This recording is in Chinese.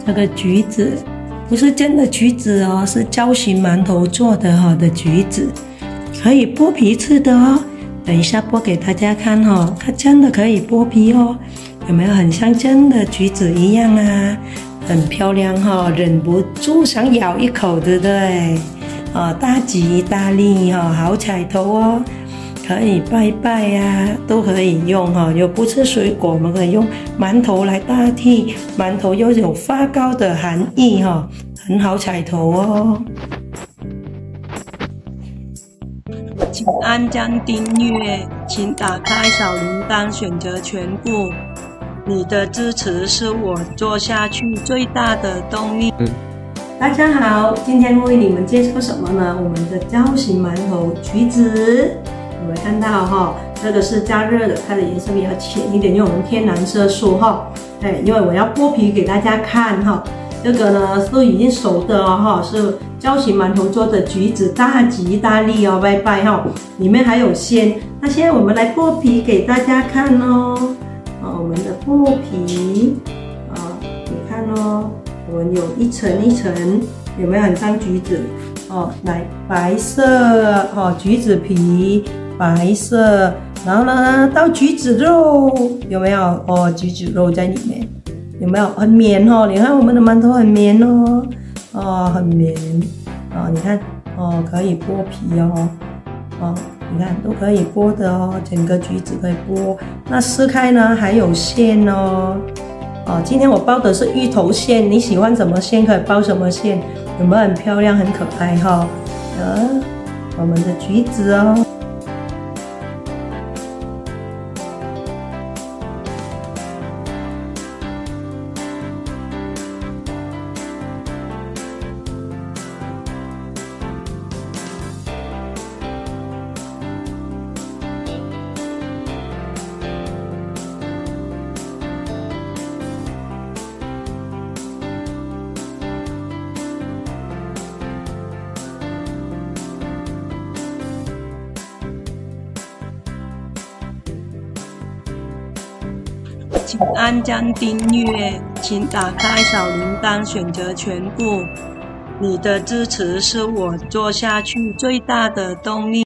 这个橘子不是真的橘子哦，是胶形馒头做的的橘子，可以剥皮吃的哦。等一下剥给大家看它真的可以剥皮哦，有没有很像真的橘子一样啊？很漂亮忍不住想咬一口，对不对？大吉大利好彩头哦，可以拜拜呀，都可以用又不吃水果，我们可以用馒头来代替，馒头又有发糕的含义很好彩头哦。请按赞订阅，请打开小铃铛，选择全部。你的支持是我做下去最大的动力。大家好，今天为你们介绍什么呢？我们的胶形馒头橘子，有没有看到这个是加热的，它的颜色比较浅一点，因为我们天然色素因为我要剥皮给大家看这个呢是已经熟的是胶形馒头做的橘子，大吉大利哦，拜拜里面还有馅。那现在我们来剥皮给大家看我们的剥皮你看我们有一层一层，有没有很像橘子来白色橘子皮白色，然后呢到橘子肉，有没有橘子肉在里面？有没有很绵你看我们的馒头很绵很绵你看可以剥皮你看都可以剥的整个橘子可以剥。那撕开呢还有馅今天我包的是芋头馅，你喜欢什么馅可以包什么馅，有没有很漂亮很可爱我们的橘子请按赞订阅，请打开小铃铛，选择全部。你的支持是我做下去最大的动力。